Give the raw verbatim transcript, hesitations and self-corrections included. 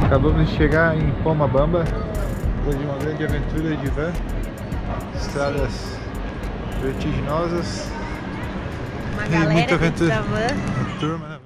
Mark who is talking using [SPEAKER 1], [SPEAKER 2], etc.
[SPEAKER 1] Acabamos de chegar em Pomabamba, depois de uma grande aventura de van, estradas Sim. vertiginosas
[SPEAKER 2] uma
[SPEAKER 1] e
[SPEAKER 2] galera
[SPEAKER 1] muita
[SPEAKER 2] dentro
[SPEAKER 1] aventura.
[SPEAKER 2] da van.
[SPEAKER 1] Uma turma, né?